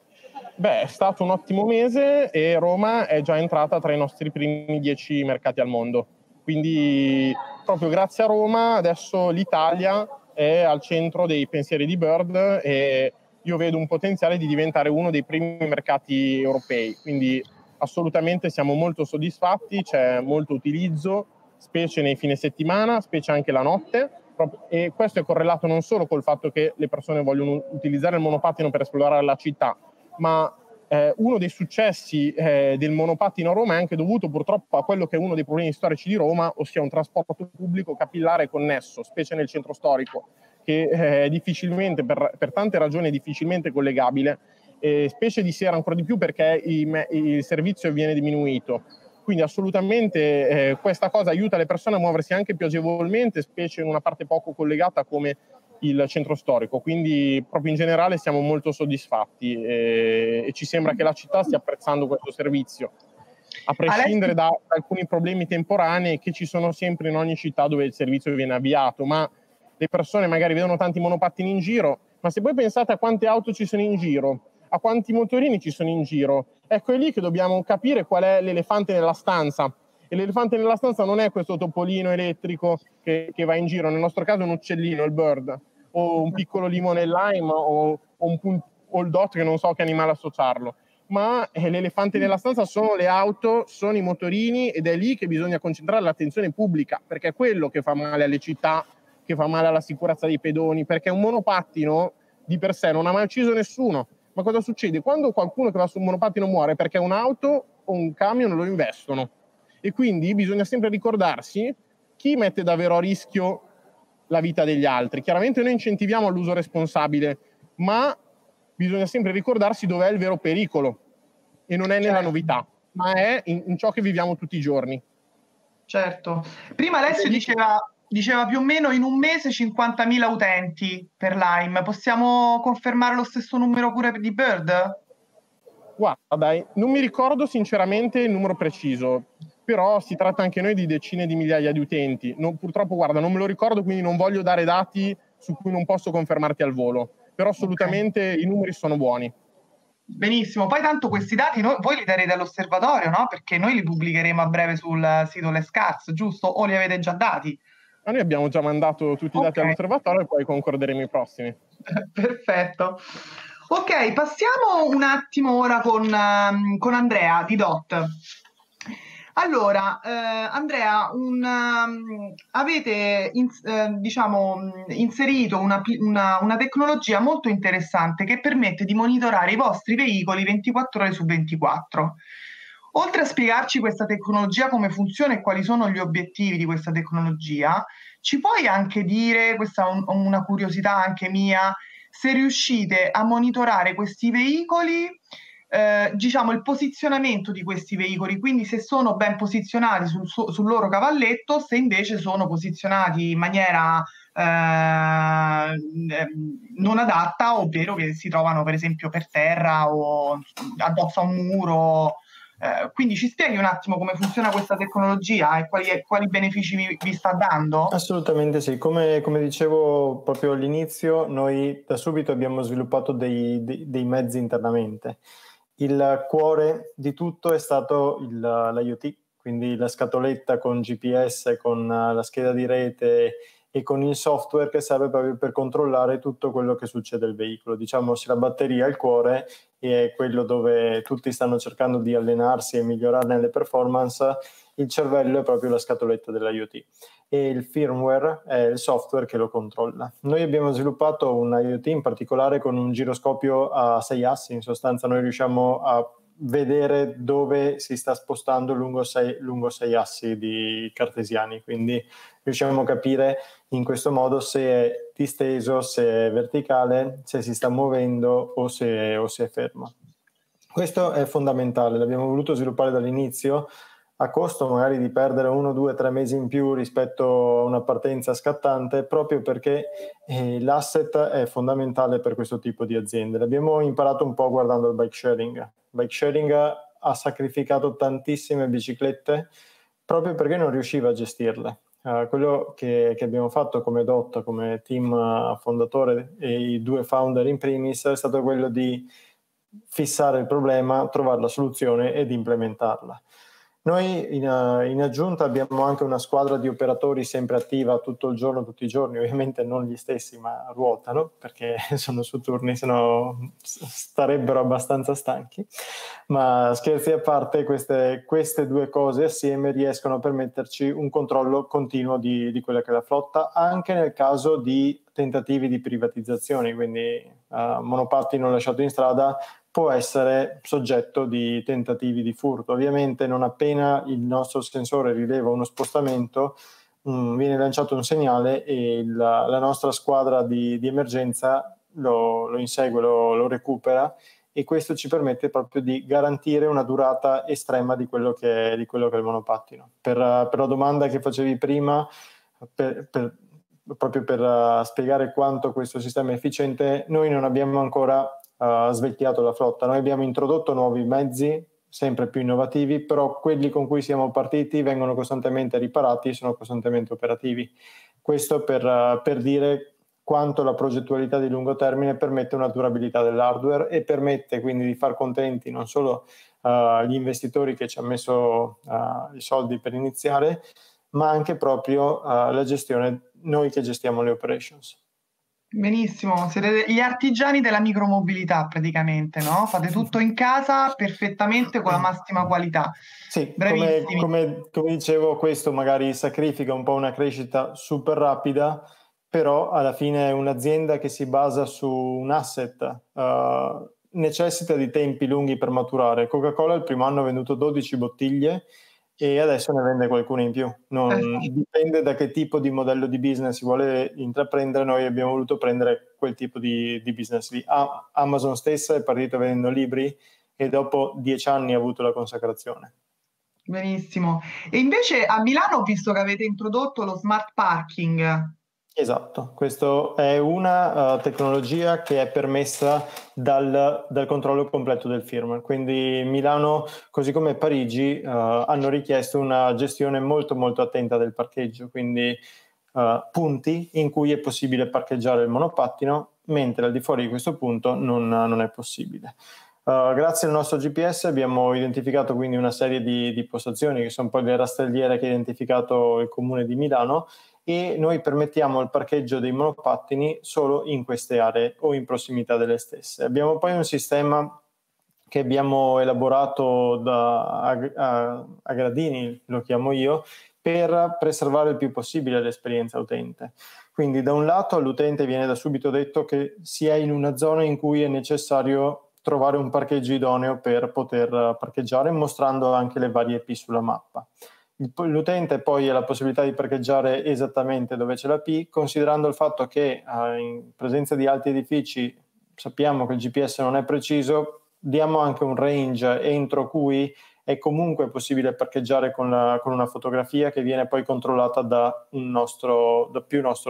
Beh, è stato un ottimo mese e Roma è già entrata tra i nostri primi dieci mercati al mondo. Quindi proprio grazie a Roma adesso l'Italia è al centro dei pensieri di Bird e io vedo un potenziale di diventare uno dei primi mercati europei. Quindi assolutamente siamo molto soddisfatti, c'è molto utilizzo, specie nei fine settimana, specie anche la notte. E questo è correlato non solo col fatto che le persone vogliono utilizzare il monopattino per esplorare la città, ma eh, uno dei successi eh, del monopattino a Roma è anche dovuto purtroppo a quello che è uno dei problemi storici di Roma, ossia un trasporto pubblico capillare e connesso, specie nel centro storico, che eh, è difficilmente, per, per tante ragioni, è difficilmente collegabile, e specie di sera ancora di più perché il, il servizio viene diminuito. Quindi assolutamente eh, questa cosa aiuta le persone a muoversi anche più agevolmente, specie in una parte poco collegata come il centro storico, quindi proprio in generale siamo molto soddisfatti e, e ci sembra che la città stia apprezzando questo servizio, a prescindere da, da alcuni problemi temporanei che ci sono sempre in ogni città dove il servizio viene avviato, ma le persone magari vedono tanti monopattini in giro, ma se poi pensate a quante auto ci sono in giro, a quanti motorini ci sono in giro, ecco è lì che dobbiamo capire qual è l'elefante nella stanza. E l'elefante nella stanza non è questo topolino elettrico che, che va in giro, nel nostro caso è un uccellino, il bird, o un piccolo limone lime o, o, un punt, o il dot che non so che animale associarlo, ma eh, l'elefante nella stanza sono le auto, sono i motorini ed è lì che bisogna concentrare l'attenzione pubblica, perché è quello che fa male alle città, che fa male alla sicurezza dei pedoni, perché un monopattino di per sé non ha mai ucciso nessuno. Ma cosa succede? Quando qualcuno che va sul monopattino muore perché un'auto o un camion lo investono. E quindi bisogna sempre ricordarsi chi mette davvero a rischio la vita degli altri. Chiaramente noi incentiviamo l'uso responsabile, ma bisogna sempre ricordarsi dov'è il vero pericolo. E non è nella novità, ma è in, in ciò che viviamo tutti i giorni. Certo. Prima Alessio diceva, diceva più o meno in un mese cinquantamila utenti per Lime. Possiamo confermare lo stesso numero pure di Bird? Guarda, dai, non mi ricordo sinceramente il numero preciso, però si tratta anche noi di decine di migliaia di utenti. Non, purtroppo, guarda, non me lo ricordo, quindi non voglio dare dati su cui non posso confermarti al volo, però assolutamente okay. I numeri sono buoni. Benissimo, poi tanto questi dati noi, voi li darete all'osservatorio, no? Perché noi li pubblicheremo a breve sul sito Lescars, giusto? O li avete già dati? Ma noi abbiamo già mandato tutti i dati okay. all'osservatorio e poi concorderemo i prossimi. Perfetto. Ok, passiamo un attimo ora con, um, con Andrea di Dot. Allora, eh, Andrea, un, um, avete in, eh, diciamo, inserito una, una, una tecnologia molto interessante che permette di monitorare i vostri veicoli ventiquattro ore su ventiquattro. Oltre a spiegarci questa tecnologia, come funziona e quali sono gli obiettivi di questa tecnologia, ci puoi anche dire, questa è un, una curiosità anche mia, se riuscite a monitorare questi veicoli, eh, diciamo il posizionamento di questi veicoli, quindi se sono ben posizionati sul, sul loro cavalletto, se invece sono posizionati in maniera eh, non adatta, ovvero che si trovano per esempio per terra o addosso a un muro. Eh, quindi ci spieghi un attimo come funziona questa tecnologia e quali, quali benefici vi, vi sta dando? Assolutamente sì, come, come dicevo proprio all'inizio, noi da subito abbiamo sviluppato dei, dei, dei mezzi internamente. Il cuore di tutto è stato il, l'IoT, quindi la scatoletta con G P S, con la scheda di rete e con il software che serve proprio per controllare tutto quello che succede al veicolo. Diciamo, se la batteria è il cuore e è quello dove tutti stanno cercando di allenarsi e migliorarne le performance, il cervello è proprio la scatoletta dell'IoT e il firmware è il software che lo controlla. Noi abbiamo sviluppato un IoT in particolare con un giroscopio a sei assi, in sostanza noi riusciamo a vedere dove si sta spostando lungo sei, lungo sei assi di cartesiani, quindi riusciamo a capire in questo modo se è disteso, se è verticale, se si sta muovendo o se, o se è fermo. Questo è fondamentale, l'abbiamo voluto sviluppare dall'inizio a costo magari di perdere uno, due, tre mesi in più rispetto a una partenza scattante, proprio perché eh, l'asset è fondamentale per questo tipo di aziende. L'abbiamo imparato un po' guardando il bike sharing. Il bike sharing ha sacrificato tantissime biciclette proprio perché non riusciva a gestirle. Uh, quello che, che abbiamo fatto come Dott, come team uh, fondatore e i due founder in primis, è stato quello di fissare il problema, trovare la soluzione ed implementarla. Noi in, in aggiunta abbiamo anche una squadra di operatori sempre attiva tutto il giorno, tutti i giorni, ovviamente non gli stessi, ma ruotano perché sono su turni, se no starebbero abbastanza stanchi. Ma scherzi a parte, queste, queste due cose assieme riescono a permetterci un controllo continuo di, di quella che è la flotta, anche nel caso di tentativi di privatizzazione, quindi uh, monopattino lasciato in strada può essere soggetto di tentativi di furto. Ovviamente non appena il nostro sensore rileva uno spostamento, mh, viene lanciato un segnale e il, la nostra squadra di, di emergenza lo, lo insegue, lo, lo recupera, e questo ci permette proprio di garantire una durata estrema di quello che è, di quello che è il monopattino. Per, per la domanda che facevi prima, per, per, proprio per uh, spiegare quanto questo sistema è efficiente, noi non abbiamo ancora Uh, svecchiato la flotta. Noi abbiamo introdotto nuovi mezzi sempre più innovativi, però quelli con cui siamo partiti vengono costantemente riparati e sono costantemente operativi. Questo per, uh, per dire quanto la progettualità di lungo termine permette una durabilità dell'hardware e permette quindi di far contenti non solo uh, gli investitori che ci hanno messo uh, i soldi per iniziare, ma anche proprio uh, la gestione, noi che gestiamo le operations. Benissimo, siete gli artigiani della micromobilità praticamente, no? Fate tutto in casa perfettamente con la massima qualità. Sì, come, come, come dicevo, questo magari sacrifica un po' una crescita super rapida, però alla fine un'azienda che si basa su un asset uh, necessita di tempi lunghi per maturare. Coca-Cola il primo anno ha venduto dodici bottiglie e adesso ne vende qualcuna in più. Non, eh sì. Dipende da che tipo di modello di business si vuole intraprendere. Noi abbiamo voluto prendere quel tipo di, di business lì. Ah, Amazon stessa è partito vendendo libri e dopo dieci anni ha avuto la consacrazione. Benissimo. E invece a Milano ho visto che avete introdotto lo smart parking. Esatto, questa è una uh, tecnologia che è permessa dal, dal controllo completo del firmware, quindi Milano, così come Parigi, uh, hanno richiesto una gestione molto molto attenta del parcheggio, quindi uh, punti in cui è possibile parcheggiare il monopattino, mentre al di fuori di questo punto non, non è possibile. Uh, grazie al nostro G P S abbiamo identificato quindi una serie di, di postazioni che sono poi le rastrelliere che ha identificato il Comune di Milano, e noi permettiamo il parcheggio dei monopattini solo in queste aree o in prossimità delle stesse. Abbiamo poi un sistema che abbiamo elaborato da, a, a, a gradini, lo chiamo io, per preservare il più possibile l'esperienza utente. Quindi da un lato all'utente viene da subito detto che si è in una zona in cui è necessario trovare un parcheggio idoneo per poter parcheggiare, mostrando anche le varie P sulla mappa. L'utente poi ha la possibilità di parcheggiare esattamente dove c'è la P, considerando il fatto che eh, in presenza di alti edifici sappiamo che il G P S non è preciso, diamo anche un range entro cui è comunque possibile parcheggiare con, la, con una fotografia che viene poi controllata da, un nostro, da più, nostro,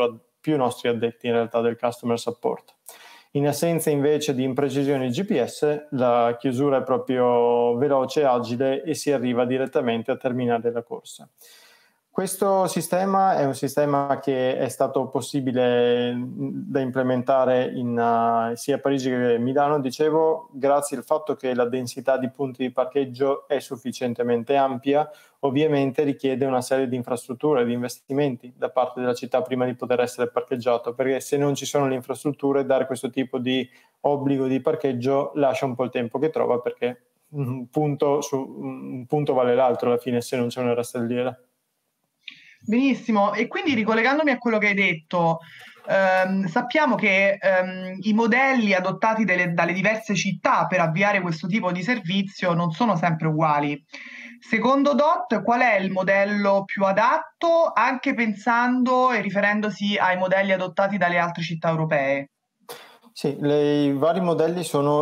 più nostri addetti in realtà del customer support. In assenza invece di imprecisioni G P S, la chiusura è proprio veloce, agile e si arriva direttamente a terminare la corsa. Questo sistema è un sistema che è stato possibile da implementare in, uh, sia a Parigi che a Milano, dicevo, grazie al fatto che la densità di punti di parcheggio è sufficientemente ampia. Ovviamente richiede una serie di infrastrutture, di investimenti da parte della città prima di poter essere parcheggiato, perché se non ci sono le infrastrutture, dare questo tipo di obbligo di parcheggio lascia un po' il tempo che trova, perché un punto, su, un punto vale l'altro alla fine se non c'è una rastrelliera. Benissimo, e quindi ricollegandomi a quello che hai detto, ehm, sappiamo che ehm, i modelli adottati delle, dalle diverse città per avviare questo tipo di servizio non sono sempre uguali. Secondo D O T, qual è il modello più adatto, anche pensando e riferendosi ai modelli adottati dalle altre città europee? Sì, le, i vari modelli sono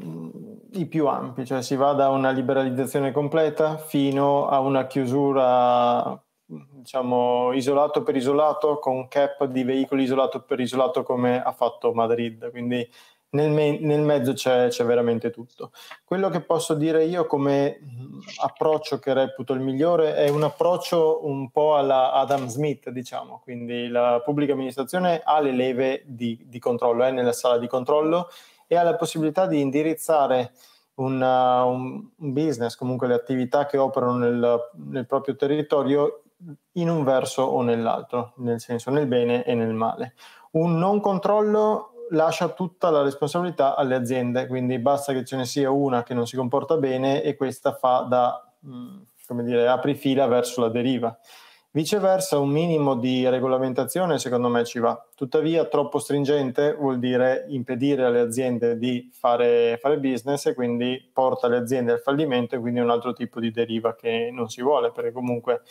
i, i più ampi, cioè si va da una liberalizzazione completa fino a una chiusura, diciamo, isolato per isolato, con cap di veicoli isolato per isolato come ha fatto Madrid, quindi nel, me- nel mezzo c'è, c'è veramente tutto. Quello che posso dire io come approccio che reputo il migliore è un approccio un po' alla Adam Smith, diciamo, quindi la pubblica amministrazione ha le leve di, di controllo, è nella sala di controllo e ha la possibilità di indirizzare un, uh, un business, comunque le attività che operano nel, nel proprio territorio in un verso o nell'altro, nel senso nel bene e nel male. Un non controllo lascia tutta la responsabilità alle aziende, quindi basta che ce ne sia una che non si comporta bene e questa fa da, come dire, aprifila verso la deriva. Viceversa, un minimo di regolamentazione secondo me ci va. Tuttavia, troppo stringente vuol dire impedire alle aziende di fare, fare business e quindi porta le aziende al fallimento e quindi un altro tipo di deriva che non si vuole, perché comunque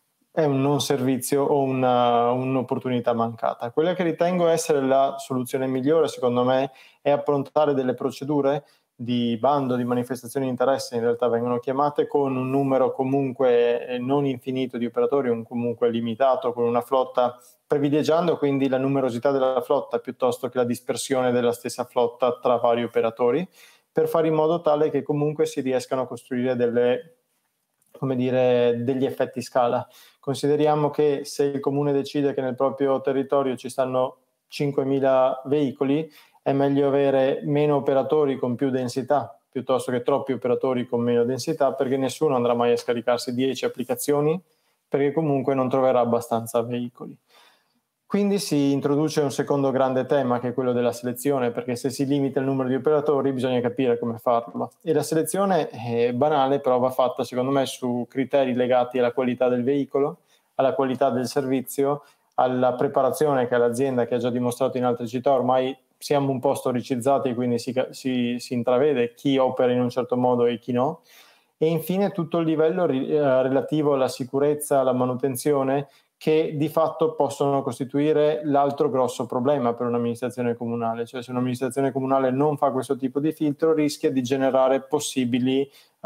è un non servizio o una, un'opportunità mancata. Quella che ritengo essere la soluzione migliore, secondo me, è approntare delle procedure di bando, di manifestazioni di interesse, in realtà vengono chiamate, con un numero comunque non infinito di operatori, un comunque limitato, con una flotta, privilegiando quindi la numerosità della flotta piuttosto che la dispersione della stessa flotta tra vari operatori, per fare in modo tale che comunque si riescano a costruire delle, come dire, degli effetti scala. Consideriamo che se il comune decide che nel proprio territorio ci stanno cinquemila veicoli, è meglio avere meno operatori con più densità piuttosto che troppi operatori con meno densità, perché nessuno andrà mai a scaricarsi dieci applicazioni, perché comunque non troverà abbastanza veicoli. Quindi si introduce un secondo grande tema, che è quello della selezione, perché se si limita il numero di operatori bisogna capire come farlo. E la selezione è banale, però va fatta secondo me su criteri legati alla qualità del veicolo, alla qualità del servizio, alla preparazione che ha l'azienda, che ha già dimostrato in altre città. Ormai siamo un po' storicizzati, quindi si, si, si intravede chi opera in un certo modo e chi no. E infine tutto il livello ri, eh, relativo alla sicurezza, alla manutenzione, che di fatto possono costituire l'altro grosso problema per un'amministrazione comunale. Cioè, se un'amministrazione comunale non fa questo tipo di filtro, rischia di generare possibili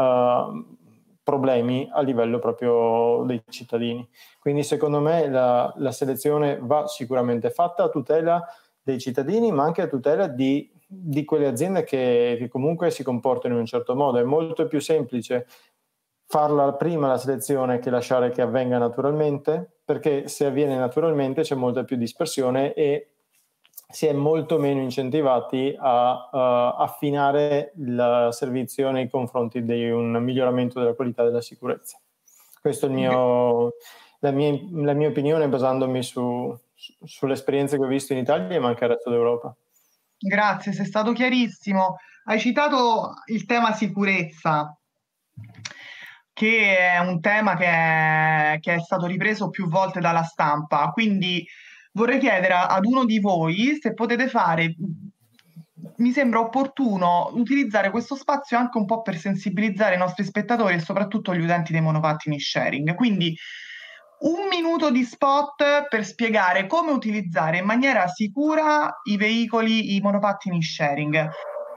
uh, problemi a livello proprio dei cittadini. Quindi secondo me la, la selezione va sicuramente fatta a tutela dei cittadini, ma anche a tutela di, di quelle aziende che, che comunque si comportano in un certo modo. È molto più semplice farla prima la selezione che lasciare che avvenga naturalmente, perché se avviene naturalmente c'è molta più dispersione e si è molto meno incentivati a uh, affinare il servizio nei confronti di un miglioramento della qualità della sicurezza. Questo è il mio, la, mia, la mia opinione, basandomi su, su, sulle esperienze che ho visto in Italia ma anche nel resto d'Europa. Grazie, sei stato chiarissimo. Hai citato il tema sicurezza, che è un tema che è, che è stato ripreso più volte dalla stampa, quindi vorrei chiedere ad uno di voi se potete fare, mi sembra opportuno utilizzare questo spazio anche un po' per sensibilizzare i nostri spettatori e soprattutto gli utenti dei monopattini sharing. Quindi un minuto di spot per spiegare come utilizzare in maniera sicura i veicoli, i monopattini sharing.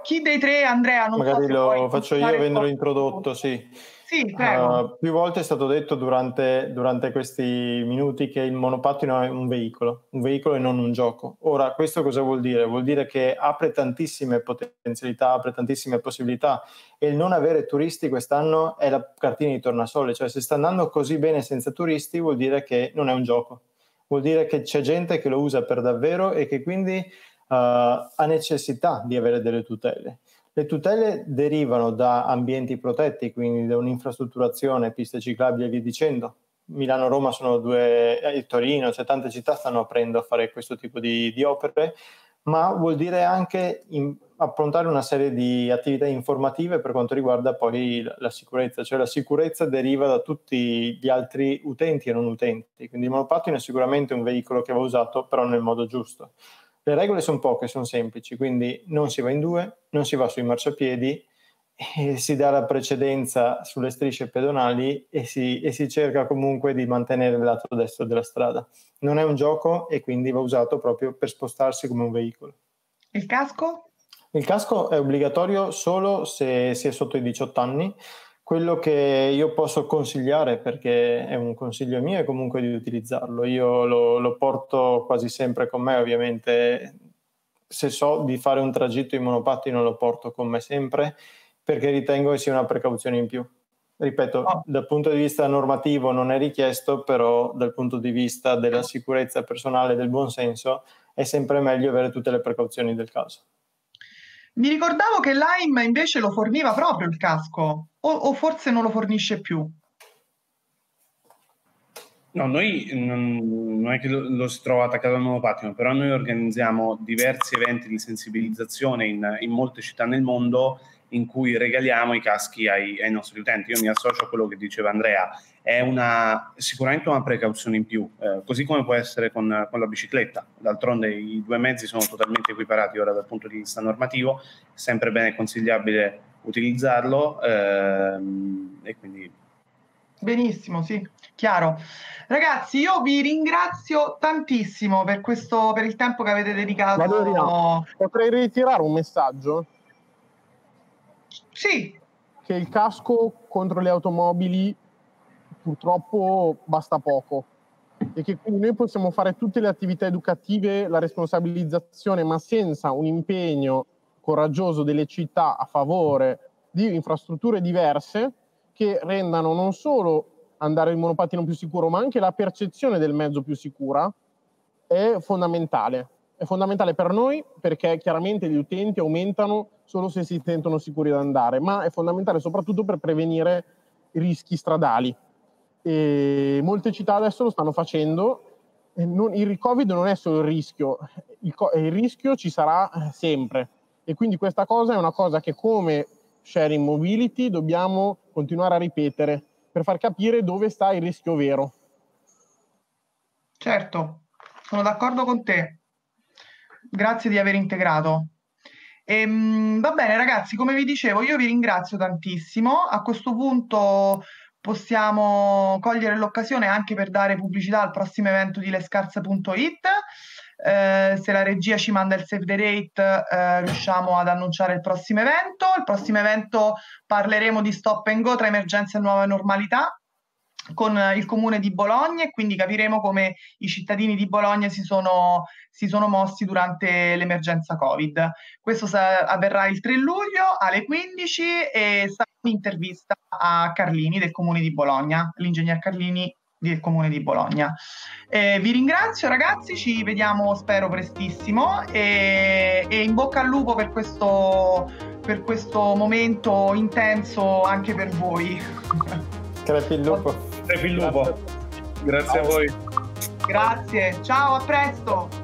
chi dei tre, Andrea, non magari so lo faccio io avendolo introdotto, sì. Sì, prego. Uh, più volte è stato detto durante, durante questi minuti che il monopattino è un veicolo, un veicolo e non un gioco. Ora, questo cosa vuol dire? Vuol dire che apre tantissime potenzialità, apre tantissime possibilità, e il non avere turisti quest'anno è la cartina di tornasole, cioè se sta andando così bene senza turisti vuol dire che non è un gioco, vuol dire che c'è gente che lo usa per davvero e che quindi uh, ha necessità di avere delle tutele. Le tutele derivano da ambienti protetti, quindi da un'infrastrutturazione, piste ciclabili e via dicendo. Milano-Roma sono due, eh, Torino, cioè tante città stanno aprendo a fare questo tipo di, di opere, ma vuol dire anche in, approntare una serie di attività informative per quanto riguarda poi la, la sicurezza, cioè la sicurezza deriva da tutti gli altri utenti e non utenti, quindi il monopattino è sicuramente un veicolo che va usato però nel modo giusto. Le regole sono poche, sono semplici, quindi non si va in due, non si va sui marciapiedi, e si dà la precedenza sulle strisce pedonali e si, e si cerca comunque di mantenere il lato destro della strada. Non è un gioco e quindi va usato proprio per spostarsi come un veicolo. Il casco? Il casco è obbligatorio solo se si è sotto i diciotto anni. Quello che io posso consigliare, perché è un consiglio mio, è comunque di utilizzarlo. Io lo, lo porto quasi sempre con me, ovviamente. Se so di fare un tragitto in monopattino lo porto con me sempre, perché ritengo che sia una precauzione in più. Ripeto, oh. dal punto di vista normativo non è richiesto, però dal punto di vista della sicurezza personale e del buon senso è sempre meglio avere tutte le precauzioni del caso. Mi ricordavo che Lime invece lo forniva proprio il casco, o, o forse non lo fornisce più? No, noi non, non è che lo, lo si trova attaccato al monopattino, però noi organizziamo diversi eventi di sensibilizzazione in, in molte città nel mondo in cui regaliamo i caschi ai, ai nostri utenti. Io mi associo a quello che diceva Andrea, è una, sicuramente una precauzione in più, eh, così come può essere con, con la bicicletta. D'altronde i due mezzi sono totalmente equiparati ora dal punto di vista normativo, è sempre bene consigliabile utilizzarlo, ehm, e quindi... Benissimo, sì, chiaro. Ragazzi, io vi ringrazio tantissimo per questo, per il tempo che avete dedicato. Valeria, potrei ritirare un messaggio? Sì. Che il casco contro le automobili purtroppo basta poco e che quindi noi possiamo fare tutte le attività educative, la responsabilizzazione, ma senza un impegno coraggioso delle città a favore di infrastrutture diverse che rendano non solo andare il monopattino più sicuro, ma anche la percezione del mezzo più sicura, è fondamentale. È fondamentale per noi perché chiaramente gli utenti aumentano solo se si sentono sicuri da andare, ma è fondamentale soprattutto per prevenire rischi stradali. E molte città adesso lo stanno facendo. E non, il Covid non è solo il rischio, il, il rischio ci sarà sempre. E quindi questa cosa è una cosa che come sharing mobility dobbiamo continuare a ripetere per far capire dove sta il rischio vero. Certo, sono d'accordo con te. Grazie di aver integrato. Ehm, va bene ragazzi, come vi dicevo, io vi ringrazio tantissimo. A questo punto possiamo cogliere l'occasione anche per dare pubblicità al prossimo evento di lescars punto it. Eh, se la regia ci manda il save the date, eh, riusciamo ad annunciare il prossimo evento. Il prossimo evento parleremo di stop and go tra emergenza e nuova normalità con il comune di Bologna, e quindi capiremo come i cittadini di Bologna si sono, si sono mossi durante l'emergenza Covid. Questo sa- avverrà il tre luglio alle quindici e sarà un'intervista a Carlini del comune di Bologna, l'ingegner Carlini del comune di Bologna. Eh, vi ringrazio ragazzi, ci vediamo spero prestissimo e, e in bocca al lupo per questo, per questo momento intenso anche per voi. Crepi il lupo. Crepi il lupo. Grazie a voi. Grazie, ciao, a presto.